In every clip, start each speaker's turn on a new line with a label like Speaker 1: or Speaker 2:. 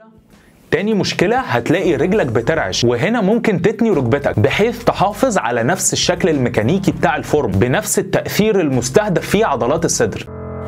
Speaker 1: تاني مشكلة هتلاقي رجلك بترعش، وهنا ممكن تتني ركبتك بحيث تحافظ على نفس الشكل الميكانيكي بتاع الفورم بنفس التأثير المستهدف فيه عضلات الصدر.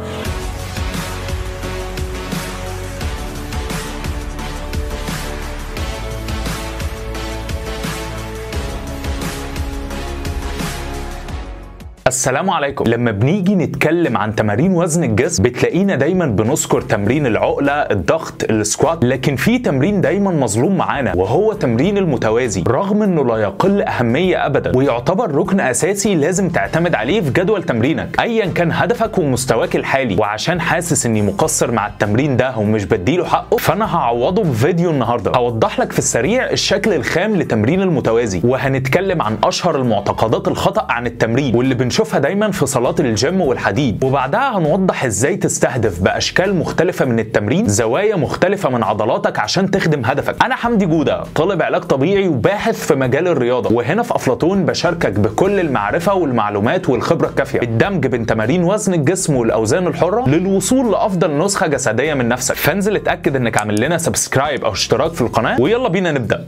Speaker 1: السلام عليكم. لما بنيجي نتكلم عن تمارين وزن الجسم بتلاقينا دايما بنذكر تمرين العقلة، الضغط، السكوات، لكن في تمرين دايما مظلوم معانا وهو تمرين المتوازي، رغم انه لا يقل اهمية ابدا ويعتبر ركن اساسي لازم تعتمد عليه في جدول تمرينك ايا كان هدفك ومستواك الحالي. وعشان حاسس اني مقصر مع التمرين ده ومش بديله حقه، فانا هعوضه بفيديو النهارده هوضح لك في السريع الشكل الخام لتمرين المتوازي، وهنتكلم عن اشهر المعتقدات الخطأ عن التمرين واللي بنشوفها دايما في صالات الجيم والحديد، وبعدها هنوضح ازاي تستهدف باشكال مختلفه من التمرين زوايا مختلفه من عضلاتك عشان تخدم هدفك. انا حمدي جوده، طالب علاج طبيعي وباحث في مجال الرياضه، وهنا في افلاطون بشاركك بكل المعرفه والمعلومات والخبره الكافيه بالدمج بين تمارين وزن الجسم والاوزان الحره للوصول لافضل نسخه جسديه من نفسك. فانزل اتاكد انك عامل لنا سبسكرايب او اشتراك في القناه، ويلا بينا نبدا.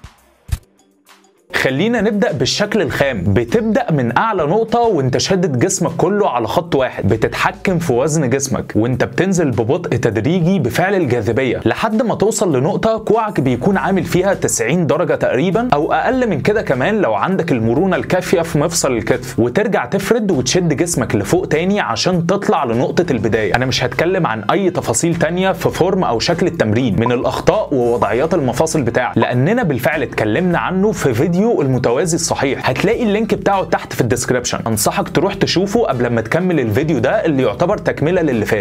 Speaker 1: خلينا نبدأ بالشكل الخام. بتبدأ من أعلى نقطة وانت شادد جسمك كله على خط واحد، بتتحكم في وزن جسمك وانت بتنزل ببطء تدريجي بفعل الجاذبية لحد ما توصل لنقطة كوعك بيكون عامل فيها 90 درجة تقريبا أو أقل من كده كمان لو عندك المرونة الكافية في مفصل الكتف، وترجع تفرد وتشد جسمك لفوق تاني عشان تطلع لنقطة البداية. أنا مش هتكلم عن أي تفاصيل تانية في فورم أو شكل التمرين من الأخطاء ووضعيات المفاصل بتاعك، لأننا بالفعل اتكلمنا عنه في فيديو المتوازي الصحيح، هتلاقي اللينك بتاعه تحت في الديسكريبشن. انصحك تروح تشوفه قبل ما تكمل الفيديو ده اللي يعتبر تكملة للي فات.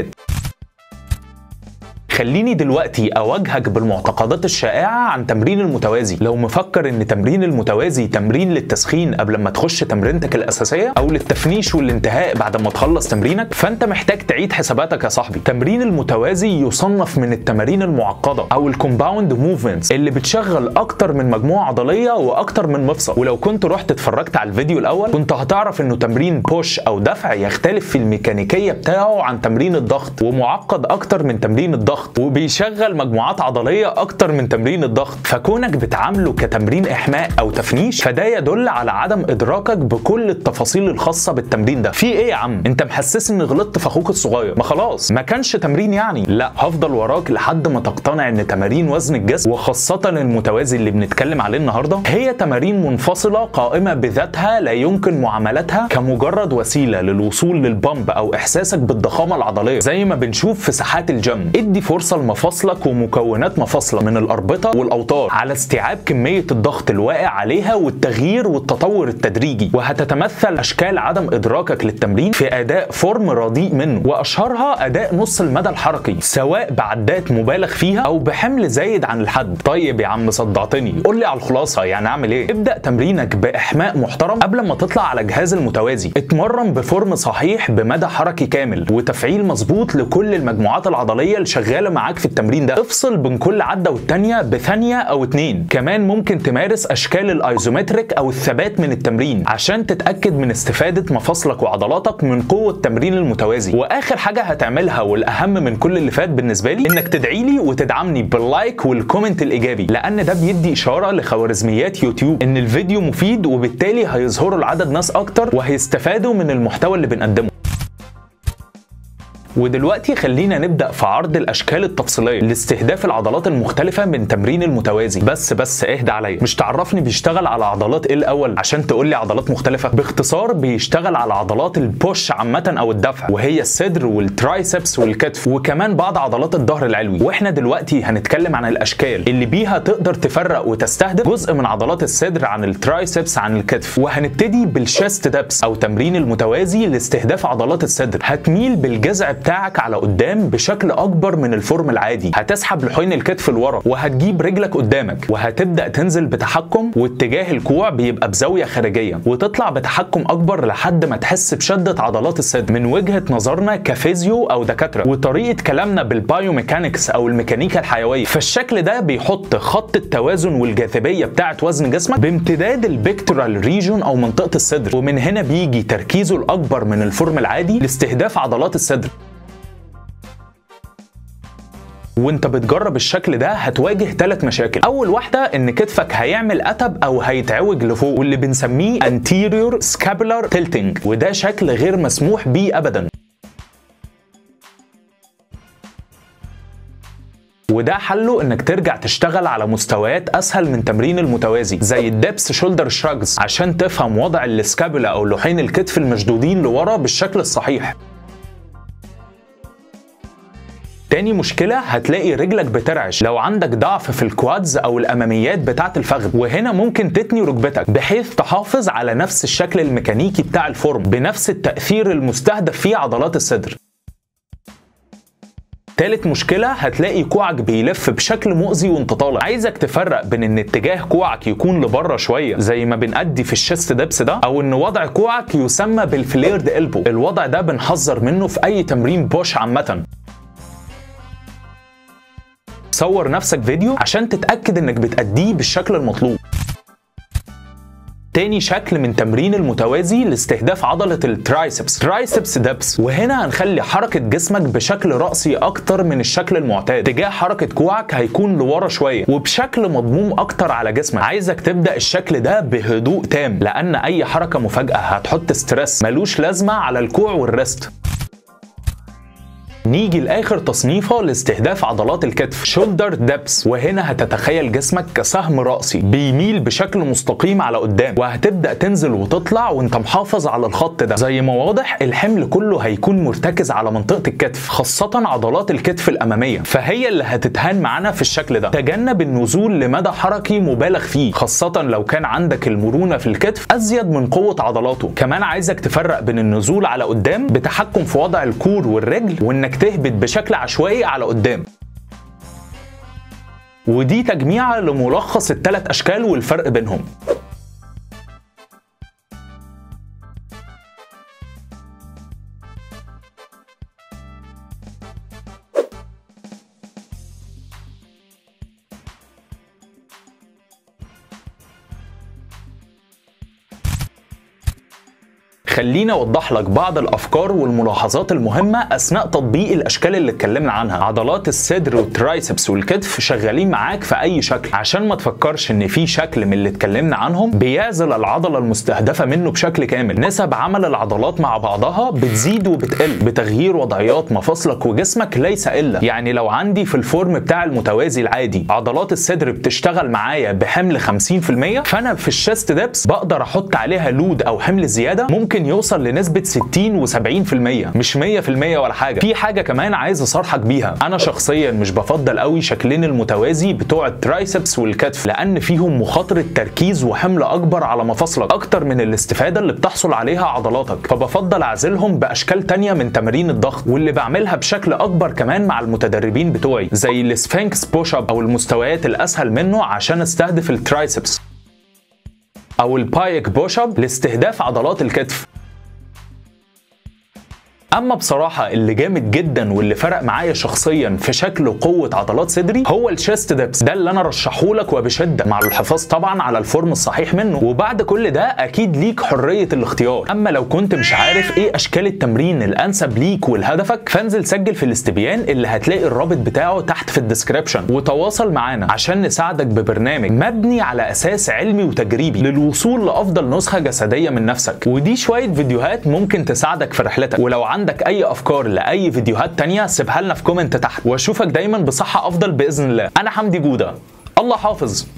Speaker 1: خليني دلوقتي اواجهك بالمعتقدات الشائعه عن تمرين المتوازي. لو مفكر ان تمرين المتوازي تمرين للتسخين قبل ما تخش تمرينتك الاساسيه او للتفنيش والانتهاء بعد ما تخلص تمرينك، فانت محتاج تعيد حساباتك يا صاحبي. تمرين المتوازي يصنف من التمارين المعقده او الكومباوند موفمنتس اللي بتشغل اكتر من مجموعه عضليه واكتر من مفصل. ولو كنت رحت اتفرجت على الفيديو الاول كنت هتعرف انه تمرين بوش او دفع يختلف في الميكانيكيه بتاعه عن تمرين الضغط، ومعقد اكتر من تمرين الضغط، وبيشغل مجموعات عضليه اكتر من تمرين الضغط. فكونك بتعامله كتمرين احماء او تفنيش فده يدل على عدم ادراكك بكل التفاصيل الخاصه بالتمرين ده. في ايه يا عم؟ انت محسس اني غلطت في اخوك الصغير؟ ما خلاص ما كانش تمرين يعني. لا، هفضل وراك لحد ما تقتنع ان تمارين وزن الجسم وخاصه المتوازي اللي بنتكلم عليه النهارده هي تمارين منفصله قائمه بذاتها، لا يمكن معاملتها كمجرد وسيله للوصول للبامب او احساسك بالضخامه العضليه زي ما بنشوف في ساحات الجيم. ادي فرصه لمفاصلك ومكونات مفاصله من الاربطه والاوتار على استيعاب كميه الضغط الواقع عليها والتغيير والتطور التدريجي، وهتتمثل اشكال عدم ادراكك للتمرين في اداء فورم رديء منه، واشهرها اداء نص المدى الحركي سواء بعدات مبالغ فيها او بحمل زايد عن الحد. طيب يا عم صدعتني، قول لي على الخلاصه، يعني اعمل ايه؟ ابدا تمرينك باحماء محترم قبل ما تطلع على جهاز المتوازي. اتمرن بفورم صحيح بمدى حركي كامل وتفعيل مظبوط لكل المجموعات العضليه اللي شغاله معاك في التمرين ده. افصل بين كل عده والتانيه بثانيه او اتنين. كمان ممكن تمارس اشكال الايزومتريك او الثبات من التمرين عشان تتاكد من استفاده مفاصلك وعضلاتك من قوه تمرين المتوازي. واخر حاجه هتعملها والاهم من كل اللي فات بالنسبه لي انك تدعي لي وتدعمني باللايك والكومنت الايجابي، لان ده بيدي اشاره لخوارزميات يوتيوب ان الفيديو مفيد، وبالتالي هيظهروا لعدد ناس اكتر وهيستفادوا من المحتوى اللي بنقدمه. ودلوقتي خلينا نبدأ في عرض الأشكال التفصيلية لاستهداف العضلات المختلفة من تمرين المتوازي. بس اهدى عليا، مش تعرفني بيشتغل على عضلات ايه الأول عشان تقول لي عضلات مختلفة؟ باختصار بيشتغل على عضلات البوش عامة أو الدفع، وهي الصدر والترايسبس والكتف، وكمان بعض عضلات الظهر العلوي. واحنا دلوقتي هنتكلم عن الأشكال اللي بيها تقدر تفرق وتستهدف جزء من عضلات الصدر عن الترايسبس عن الكتف. وهنبتدي بالشيست دابس أو تمرين المتوازي لاستهداف عضلات الصدر. هتميل بالجذع بتاعك على قدام بشكل اكبر من الفورم العادي، هتسحب لحين الكتف لورا وهتجيب رجلك قدامك، وهتبدا تنزل بتحكم، واتجاه الكوع بيبقى بزاويه خارجيه، وتطلع بتحكم اكبر لحد ما تحس بشده عضلات الصدر. من وجهه نظرنا كفيزيو او دكاتره وطريقه كلامنا بالبايوميكانكس او الميكانيكا الحيويه، فالشكل ده بيحط خط التوازن والجاذبيه بتاعه وزن جسمك بامتداد البيكتورال ريجون او منطقه الصدر، ومن هنا بيجي تركيزه الاكبر من الفورم العادي لاستهداف عضلات الصدر. وانت بتجرب الشكل ده هتواجه 3 مشاكل. اول واحده ان كتفك هيعمل قتب او هيتعوج لفوق، واللي بنسميه anterior scapular tilting، وده شكل غير مسموح بيه ابدا. وده حله انك ترجع تشتغل على مستويات اسهل من تمرين المتوازي زي الدبس شولدر شراجز عشان تفهم وضع السكابولا او لوحين الكتف المشدودين لورا بالشكل الصحيح. تاني مشكلة هتلاقي رجلك بترعش لو عندك ضعف في الكوادز او الاماميات بتاعة الفخذ، وهنا ممكن تتني ركبتك بحيث تحافظ على نفس الشكل الميكانيكي بتاع الفورم بنفس التأثير المستهدف فيه عضلات الصدر. تالت مشكلة هتلاقي كوعك بيلف بشكل مؤذي وانت طالع. عايزك تفرق بين ان اتجاه كوعك يكون لبره شوية زي ما بنأدي في الشيست دبس ده، او ان وضع كوعك يسمى بالفليرد إلبو. الوضع ده بنحذر منه في اي تمرين بوش عامة. صور نفسك فيديو عشان تتأكد انك بتأديه بالشكل المطلوب. تاني شكل من تمرين المتوازي لاستهداف عضلة الترايسبس، ترايسبس دبس، وهنا هنخلي حركة جسمك بشكل رأسي أكتر من الشكل المعتاد. اتجاه حركة كوعك هيكون لورا شوية وبشكل مضموم أكتر على جسمك. عايزك تبدأ الشكل ده بهدوء تام، لأن أي حركة مفاجئة هتحط ستريس ملوش لازمة على الكوع والريست. نيجي لاخر تصنيفه لاستهداف عضلات الكتف، شولدر دبس، وهنا هتتخيل جسمك كسهم رأسي بيميل بشكل مستقيم على قدام، وهتبدأ تنزل وتطلع وانت محافظ على الخط ده. زي ما واضح الحمل كله هيكون مرتكز على منطقة الكتف، خاصة عضلات الكتف الأمامية، فهي اللي هتتهان معانا في الشكل ده. تجنب النزول لمدى حركي مبالغ فيه، خاصة لو كان عندك المرونة في الكتف أزيد من قوة عضلاته. كمان عايزك تفرق بين النزول على قدام بتحكم في وضع الكور والرجل، وانك تهبط بشكل عشوائي على قدام. ودي تجميعة لملخص ال3 أشكال والفرق بينهم. خليني اوضح لك بعض الافكار والملاحظات المهمه اثناء تطبيق الاشكال اللي اتكلمنا عنها. عضلات الصدر والترايسبس والكتف شغالين معاك في اي شكل، عشان ما تفكرش ان في شكل من اللي اتكلمنا عنهم بيعزل العضله المستهدفه منه بشكل كامل. نسب عمل العضلات مع بعضها بتزيد وبتقل بتغيير وضعيات مفاصلك وجسمك ليس الا. يعني لو عندي في الفورم بتاع المتوازي العادي عضلات الصدر بتشتغل معايا بحمل 50%، فانا في الشيست دبس بقدر احط عليها لود او حمل زياده ممكن يوصل لنسبة 60 و70%، مش 100% ولا حاجة. في حاجة كمان عايز اصارحك بيها، انا شخصيا مش بفضل قوي شكلين المتوازي بتوع الترايسبس والكتف، لان فيهم مخاطرة تركيز وحمل اكبر على مفاصلك اكتر من الاستفادة اللي بتحصل عليها عضلاتك، فبفضل اعزلهم باشكال تانية من تمارين الضغط، واللي بعملها بشكل اكبر كمان مع المتدربين بتوعي زي السفنكس بوش اب او المستويات الاسهل منه عشان استهدف الترايسبس، او البايك بوش اب لاستهداف عضلات الكتف. اما بصراحه اللي جامد جدا واللي فرق معايا شخصيا في شكل وقوه عضلات صدري هو الشيست دبس، ده اللي انا رشحه لك وبشده مع الحفاظ طبعا على الفورم الصحيح منه. وبعد كل ده اكيد ليك حريه الاختيار. اما لو كنت مش عارف ايه اشكال التمرين الانسب ليك ولهدفك، فانزل سجل في الاستبيان اللي هتلاقي الرابط بتاعه تحت في الديسكريبشن، وتواصل معانا عشان نساعدك ببرنامج مبني على اساس علمي وتجريبي للوصول لافضل نسخه جسديه من نفسك. ودي شويه فيديوهات ممكن تساعدك في رحلتك، ولو عندك اي افكار لاي فيديوهات تانية سيبها لنا في كومنت تحت، واشوفك دايما بصحة افضل باذن الله. انا حمدي جودة، الله حافظ.